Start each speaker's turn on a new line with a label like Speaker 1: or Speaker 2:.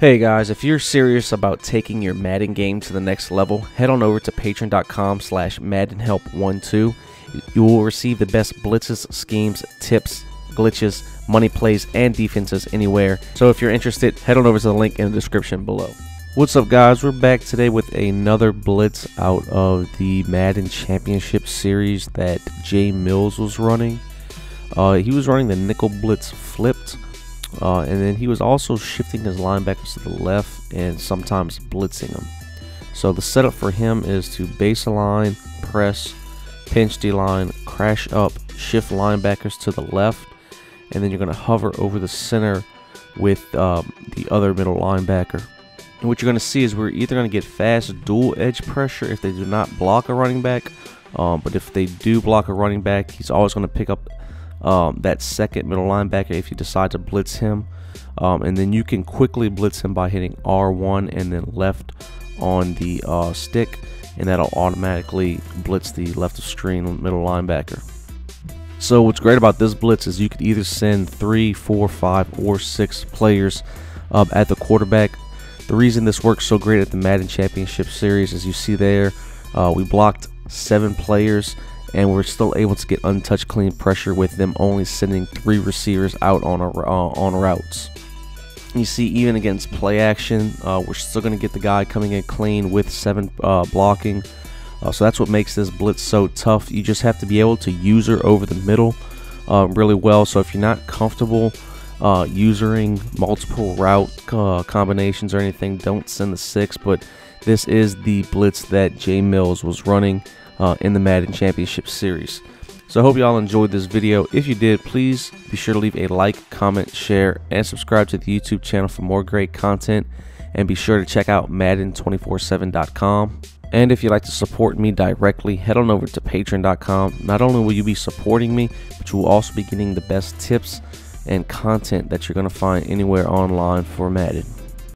Speaker 1: Hey guys, if you're serious about taking your Madden game to the next level, head on over to patreon.com/MaddenHelp12. You will receive the best blitzes, schemes, tips, glitches, money plays, and defenses anywhere. So if you're interested, head on over to the link in the description below. What's up guys, we're back today with another blitz out of the Madden Championship series that Jay Mills was running. He was running the nickel blitz flipped. And then he was also shifting his linebackers to the left and sometimes blitzing them. So the setup for him is to base a line, press, pinch D-line, crash up, shift linebackers to the left, and then you're going to hover over the center with the other middle linebacker. And what you're going to see is we're either going to get fast dual edge pressure if they do not block a running back, but if they do block a running back, he's always going to pick up that second middle linebacker if you decide to blitz him, and then you can quickly blitz him by hitting R1 and then left on the stick, and that'll automatically blitz the left of screen middle linebacker. So what's great about this blitz is you could either send 3, 4, 5, or 6 players at the quarterback. The reason this works so great at the Madden Championship Series, as you see there, we blocked 7 players and we're still able to get untouched clean pressure with them only sending 3 receivers out on routes. You see, even against play action, we're still going to get the guy coming in clean with 7 blocking. So that's what makes this blitz so tough. You just have to be able to user over the middle really well. So if you're not comfortable using multiple route combinations or anything, don't send the 6. But this is the blitz that Jay Mills was running in the Madden Championship Series. So I hope you all enjoyed this video. If you did, please be sure to leave a like, comment, share, and subscribe to the YouTube channel for more great content. And be sure to check out Madden247.com. And if you'd like to support me directly, head on over to Patreon.com. Not only will you be supporting me, but you will also be getting the best tips and content that you're going to find anywhere online for Madden.